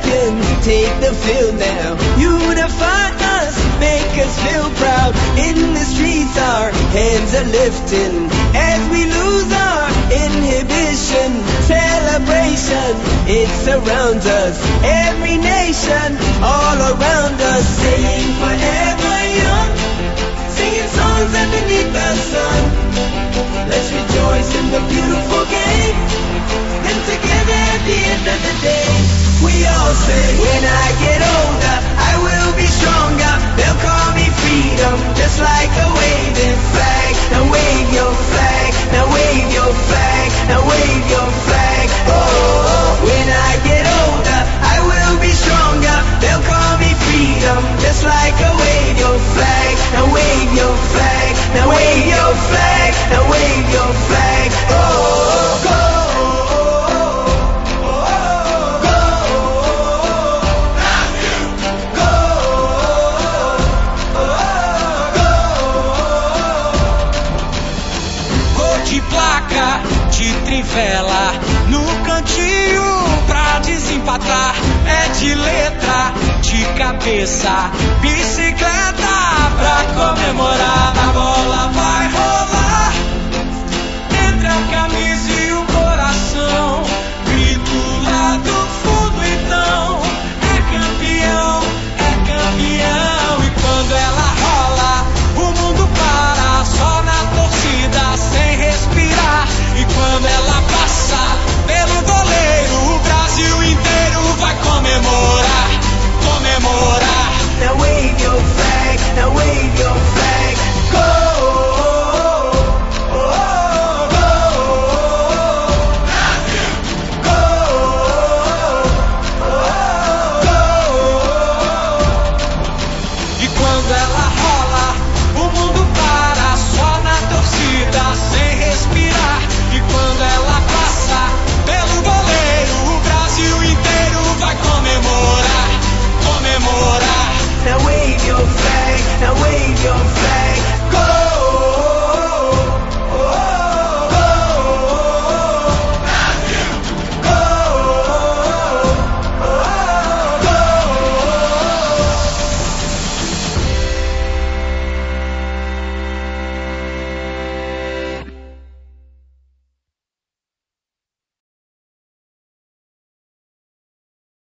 nation, take the field now. Unify us, make us feel proud. In the streets our hands are lifting as we lose our inhibition. Celebration, it surrounds us. Every nation, all around us. Singing forever young, singing songs underneath the sun. Let's rejoice in the beautiful game, and together at the end of the day, we all say, when I get older, I will be stronger. They'll call me freedom, just like a waving flag. Now wave your flag, now wave your flag, now wave your flag. Oh, when I get older, I will be stronger. They'll call me freedom, just like a wave your flag. Now wave your flag, now wave your flag, now wave your flag. Oh, go. De trivela no cantinho pra desempatar, é de letra, de cabeça, bicicleta pra comemorar. A bola vai